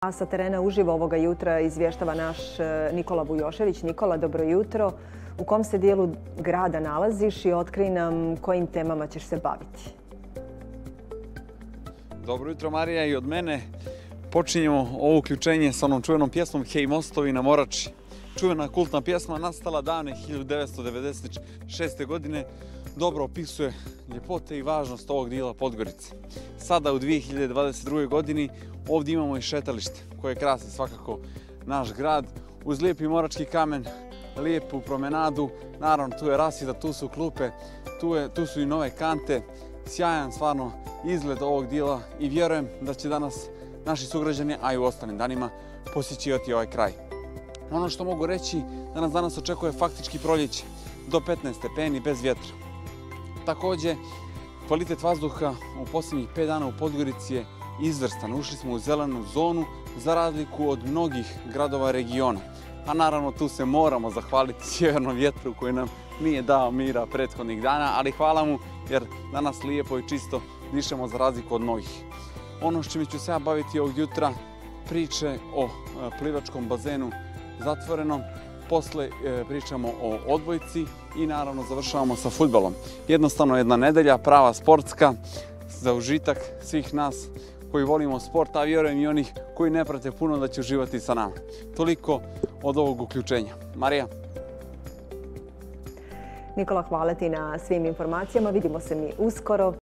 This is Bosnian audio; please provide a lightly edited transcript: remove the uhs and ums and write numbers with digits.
A sa terena uživo ovoga jutra izvještava naš Nikola Vujošević. Nikola, dobro jutro. U kom se dijelu grada nalaziš i otkrij nam kojim temama ćeš se baviti? Dobro jutro, Marija, i od mene. Počinjemo ovo uključenje sa onom čuvenom pjesmom Hej mostovi na Morači. Čuvena kultna pjesma nastala davne 1996. godine. Dobro opisuje ljepote i važnost ovog dijela Podgorice. Sada u 2022. godini ovdje imamo i šetalište koje krasi svakako naš grad uz lijepi morački kamen, lijepu promenadu. Naravno, tu je rasvjeta, tu su klupe, tu su i nove kante. Sjajan stvarno izgled ovog dijela i vjerujem da će danas naši sugrađani, a i u ostalim danima, posjećivati ovaj kraj. Ono što mogu reći da nas danas očekuje faktički proljeće do 15 stepeni bez vjetra. Također, kvalitet vazduha u posljednjih 5 dana u Podgorici je izvrstan. Ušli smo u zelenu zonu za razliku od mnogih gradova regiona. A naravno tu se moramo zahvaliti sjevernom vjetru koji nam nije dao mira prethodnih dana, ali hvala mu jer danas lijepo i čisto dišemo za razliku od mnogih. Ono s čime ću se ja baviti ovog jutra, priče o plivačkom bazenu zatvorenom, posle pričamo o odbojci i naravno završavamo sa fudbalom. Jednostavno jedna nedelja, prava sportska, za užitak svih nas koji volimo sport, a vjerujem i onih koji ne prate puno da će uživati sa nama. Toliko od ovog uključenja. Marija. Nikola, hvala ti na svim informacijama. Vidimo se mi uskoro.